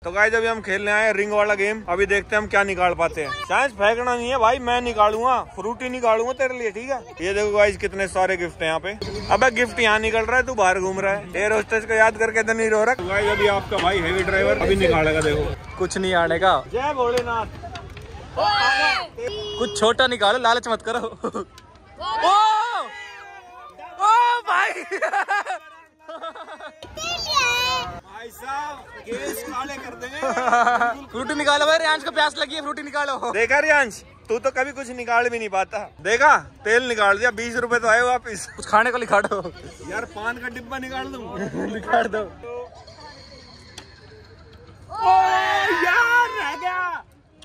तो गाइस अभी हम खेलने आए रिंग वाला गेम। अभी देखते हैं हम क्या निकाल पाते हैं। चांस फेंकना नहीं है भाई, मैं निकालूंगा, फ्रूटी निकालूंगा तेरे लिए, ठीक है। ये देखो गाइस कितने सारे गिफ्ट है यहाँ पे। अबे गिफ्ट यहाँ निकल रहा है, तू बाहर घूम रहा है। एयर होस्टेस को याद करके तो नहीं रो रहा। तो गाइस अभी आपका भाई हेवी ड्राइवर अभी निकालेगा, देखो कुछ नहीं आने का। जय भोलेनाथ। कुछ छोटा निकालो, लालच मत करो। ओ भाई भाई साहब केस काले कर देंगे। फ्रूटी निकालो भाई, रियांश को प्यास लगी है, फ्रूटी निकालो। देखा रियांश, तू तो कभी कुछ निकाल भी नहीं पाता। देखा तेल निकाल दिया, 20 रुपए तो आए वापिस। कुछ खाने को लिखा दो यार, पान का डिब्बा निकाल दूं। निकाल दो। ओ यार रह गया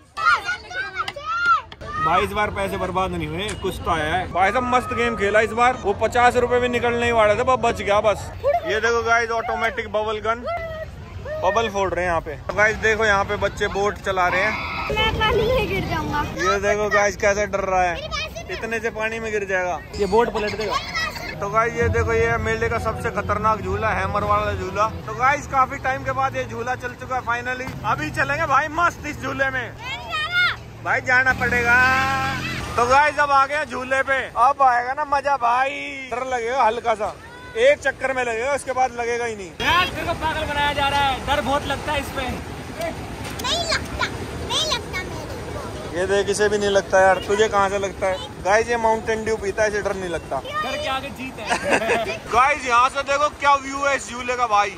भाई, इस बार पैसे बर्बाद नहीं हुए, कुछ तो आया है। भाई साहब मस्त गेम खेला इस बार। वो 50 रुपए भी निकलने ही वाले थे, बच गया बस। ये देखो guys automatic bubble gun, bubble फोड़ रहे हैं यहाँ पे। गाइस देखो यहाँ पे बच्चे बोट चला रहे हैं। मैं पानी में गिर जाऊंगा। ये देखो गाइस कैसे डर रहा है, इतने से पानी में गिर जाएगा, ये बोट पलट देगा। तो गाइस ये देखो, ये मेले का सबसे खतरनाक झूला, हैमर वाला झूला। तो गाइस काफी टाइम के बाद ये झूला चल चुका है फाइनली। अभी चलेंगे भाई मस्त इस झूले में, भाई जाना पड़ेगा। तो गाइस अब आ गए झूले पे, अब आएगा ना मजा भाई। डर लगेगा हल्का सा, एक चक्कर में लगेगा, उसके बाद लगेगा ही नहीं। यार तेरे को पागल बनाया जा रहा है, डर बहुत लगता है इस पे। नहीं लगता मेरे को। ये देख, इसे भी नहीं लगता यार, तुझे कहाँ से लगता है। गाइस ये माउंटेन ड्यू पीता है, इसे डर नहीं लगता। डर के आगे जीत है। गाइस यहाँ से देखो क्या व्यू है इस झूले का भाई।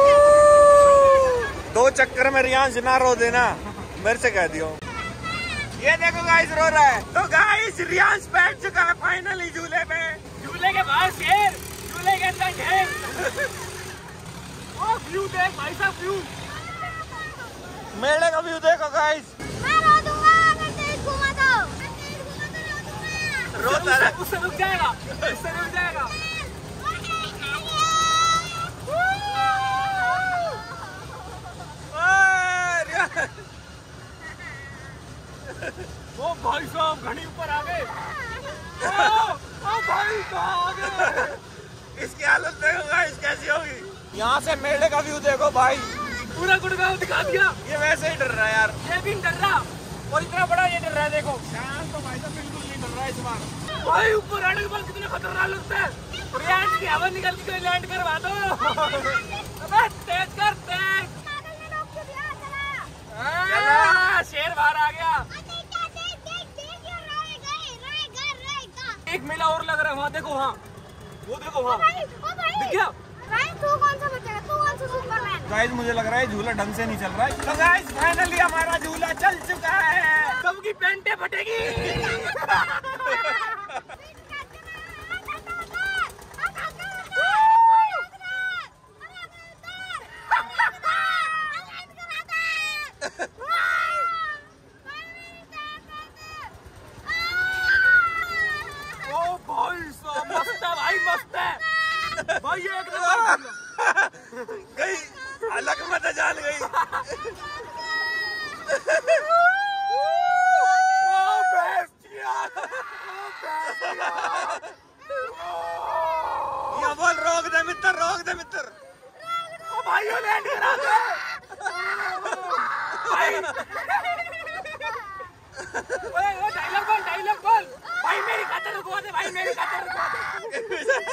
2 चक्कर में रियांश ना रो देना, मेरे से कह दियो। ये देखो गाइस रो रहा है। तो गाइस रियांश बैठ चुका है फाइनली झूले पे। झूले के बाहर शेर, झूले के अंदर ढेर। ओ व्यू देख भाई साहब, व्यू मेले का व्यू देखो गाइस। मैं रो दूंगा अगर तेज घुमा दो। रोता है, उससे रुक जाएगा, उससे रुक जाएगा। ओ भाई साहब घड़ी ऊपर आ गए। ओ भाई कहाँ आ गए। इसकी हालत देखो गाइस कैसी होगी। यहाँ से मेले का व्यू देखो भाई, पूरा गुड़गांव दिखा दिया। ये वैसे ही डर रहा है यार, ये भी डर रहा, और इतना बड़ा ये डर रहा है। देखो शान तो भाई साहब बिल्कुल नहीं डर रहा है इस बार। भाई ऊपर आने के बाद कितना खतरनाक लगता है। रियांश की हवा निकल के लैंड करवा दो। अबे तेज कर, तेज। शेर बाहर आ गया। एक मेला और लग रहा है वहाँ, देखो वहाँ, वो देखो वहाँ, दिख गया। तू कौन सा बच्चा, तू कौन सा सुपरमैन? गाइस मुझे लग रहा है झूला ढंग से नहीं चल रहा है। तो गाइस फाइनली हमारा झूला चल चुका है। सबकी पेंटे फटेगी। ओ भाई साहब मस्त है भाई, मस्त है भाई, ये एकदम गई अलग मत जान गई। ये बोल रोक दे मित्र, रोक दे मित्र। ओ भाई वो लैंड करा दे भाई। ओए डायलॉग बोल भाई, मेरी खातिर रुकवा दे भाई, मेरी खातिर रुकवा दे।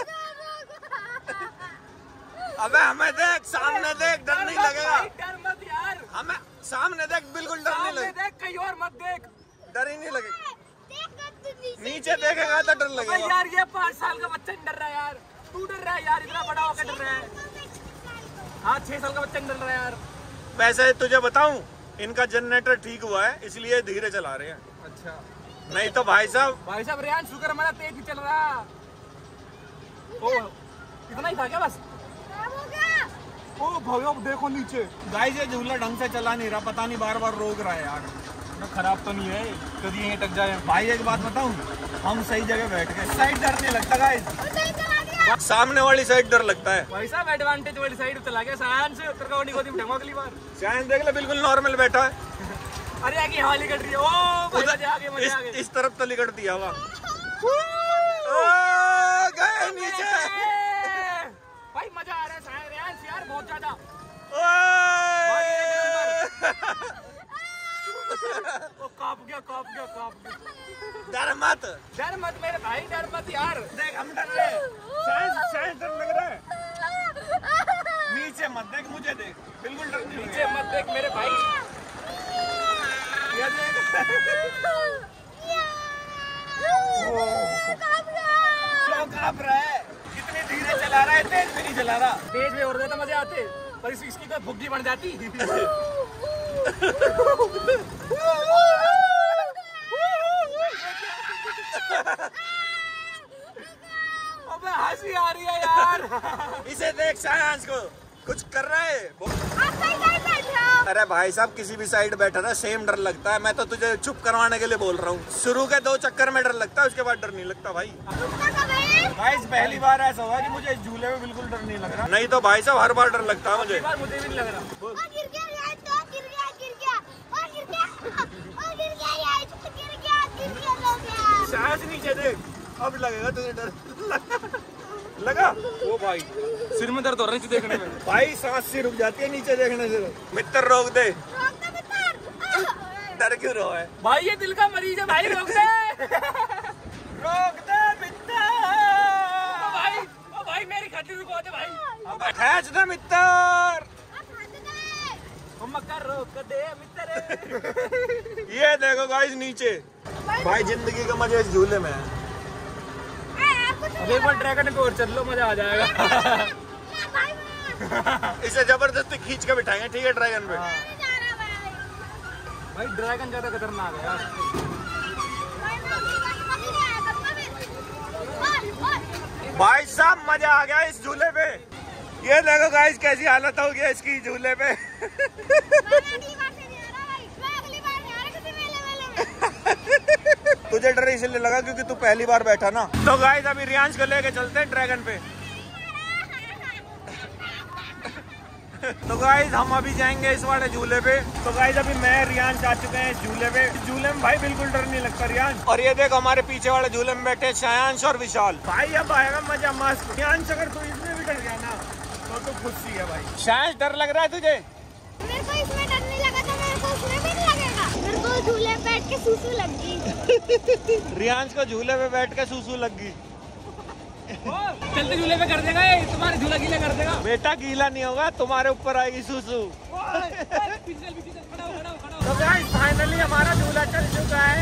अबे हमें देख, सामने देख, डर नहीं लगेगा। डर मत यार, हमें सामने देख, बिल्कुल डर नहीं लगेगा। देख कहीं और मत देख, डर ही नहीं लगेगा। नीचे देखेगा तो डर लगेगा यार। ये 5 साल का बच्चा डर रहा है यार, तू डर रहा है यार, इतना बड़ा होकर डर रहा है। हाँ 6 साल का बच्चा डर रहा है यार। वैसे तुझे बताऊं, इनका जनरेटर ठीक हुआ है इसलिए धीरे चला रहे हैं। अच्छा, नहीं तो भाई साहब रियांश शुक्र हमारा तेज भी चल रहा। ओ इतना ही था क्या बस? ओ भैया देखो नीचे। गाइस ये झूला ढंग से चला नहीं रहा, पता नहीं बार बार रोक रहा है यार। खराब तो नहीं है, कभी यहीं टक जाए। भाई एक बात बताऊं, हम सही जगह बैठ गए, साइड डर नहीं लगता गाइस, सामने वाली साइड डर लगता है। भाई साहब एडवांटेज वाली साइड चला गया, साइंस गोदी में अगली बार। साइंस देख ले बिल्कुल नॉर्मल बैठा है। अरे आगे हवा लिकट रही है। ओ भाई मजा आ गया, इस तरफ तो लिकट दिया हवा। गए नीचे भाई, मजा आ रहा है रियांश यार बहुत ज्यादा। कांप गया। डर मत मेरे भाई, डर मत यार। देख हम डर रहे हैं। शायद डर लग रहा है। नीचे मत देख, मुझे देख, बिल्कुल डर नहीं। नीचे मत देख मेरे भाई। ये देख। क्यों कांप रहा है? कितनी धीरे चला रहा है, तेज भी नहीं चला रहा। तेज में और ज्यादा मजे आते, पर इसकी तो भुग्गी बन जाती। अबे हंसी आ रही है यार। इसे देख, सायांस को कुछ कर रहा है। आप सही साइड बैठो। अरे भाई साहब, किसी भी साइड बैठा ना सेम डर लगता है। मैं तो तुझे चुप करवाने के लिए बोल रहा हूँ। शुरू के 2 चक्कर में डर लगता है, उसके बाद डर नहीं लगता भाई। भाई पहली बार ऐसा हुआ कि मुझे इस झूले में बिल्कुल डर नहीं लग रहा। नहीं तो भाई साहब हर बार डर लगता है मुझे। मुझे भी नहीं लग रहा। सांस नीचे देख, अब लगेगा तुझे डर। लगा? ओ भाई, सिर में दर्द हो रहा है नीचे देखने में। भाई सांस से रुक जाती है नीचे देखने से। मित्र रोक दे। डर क्यों रो है भाई? ये दिल का मरीज है भाई, रोक दे। रोक दे मित्र। ओ भाई मेरी खट्टी रुको दे भाई। खींच दे मित्र। मक्का रोक दे मित्र। ये देखो गाइस नीचे। भाई जिंदगी का मजा इस झूले में है। अब एक बार ड्रैगन पे और चल लो, मजा आ जाएगा। इसे जबरदस्ती खींच के बिठाएंगे, ठीक है ड्रैगन पे। भाई ड्रैगन ज्यादा खतरनाक है यार। भाई साहब मजा आ गया इस झूले पे। ये देखो गाइस कैसी हालत हो गया इसकी झूले पे। तुझे डर इसलिए लगा क्योंकि तू पहली बार बैठा ना। तो गाइस अभी रियांश को लेके चलते हैं ड्रैगन पे। तो गाइस हम अभी जाएंगे इस वाले झूले पे। तो गाइस अभी मैं रियांश आ चुके हैं इस झूले पे। इस झूले में भाई बिल्कुल डर नहीं लगता रियांश। और ये देख हमारे पीछे वाले झूले में बैठे शायांश और विशाल। भाई अब आएगा मजा मस्त। रियांश अगर तू इसमें भी डर गया ना तो खुशी है भाई। शायांश डर लग रहा है तुझे? मेरे को इसमें डर नहीं लगा तो मेरे को उसमें भी नहीं लगेगा। मेरे को झूले पे बैठ के सूसू लग गई। रियांश को झूले पे बैठ के सूसू लग गई। चलते झूले पे कर देगा ये, तुम्हारे झूला गीला कर देगा। बेटा गीला नहीं होगा, तुम्हारे ऊपर आएगी सूसू। तो गाइस फाइनली हमारा झूला चल चुका है।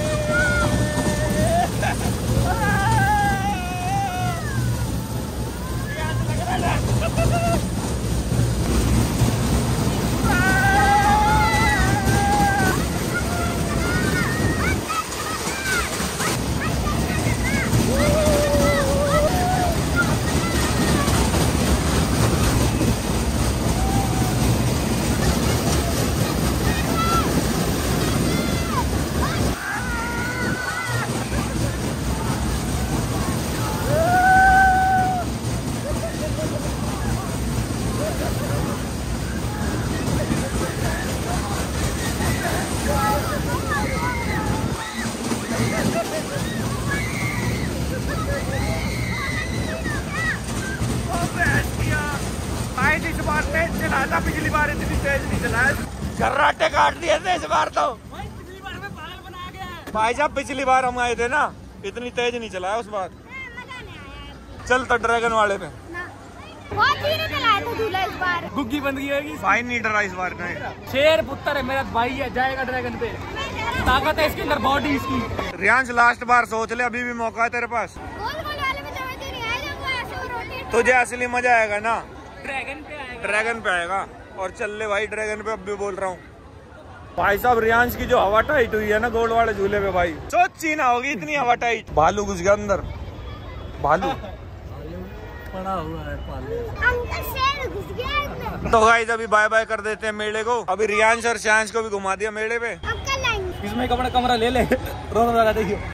पिछली बार इतनी तेज नहीं चलाया, घर्राटे काट दिए थे इस बार तो। पिछली बार में पागल बना गया। भाई साहब पिछली बार हम आए थे ना, इतनी तेज नहीं चलाया उस बार। चल तो ड्रैगन वाले पे। बहुत धीरे चलाया था झूला इस बार। गुग्गी बंद की होगी। भाई नहीं डरा इस बार नहीं। शेर पुत्र है मेरा भाई है, जाएगा ड्रैगन पे। ताकत है इसके अंदर, बॉडी इसकी। रियांश लास्ट बार सोच ले, अभी भी मौका है तेरे पास। तुझे असली मजा आएगा ना ड्रैगन पे आएगा। ड्रैगन पे आएगा। और चल ले भाई ड्रैगन पे, अब भी बोल रहा हूँ। भाई साहब रियांश की जो हवा टाइट हुई है ना गोल्ड वाले झूले पे, भाई सोची ना होगी इतनी हवा टाइट। भालू घुस गया अंदर, भालू पड़ा हुआ है अंदर शेर घुस गया इसमें। तो गाइस अभी बाय बाय कर देते हैं मेले को। अभी रियांश और शायांश को भी घुमा दिया मेले पे। अब कल आएंगे। इसमें एक अपना कमरा ले ले। रोना लगा देखियो।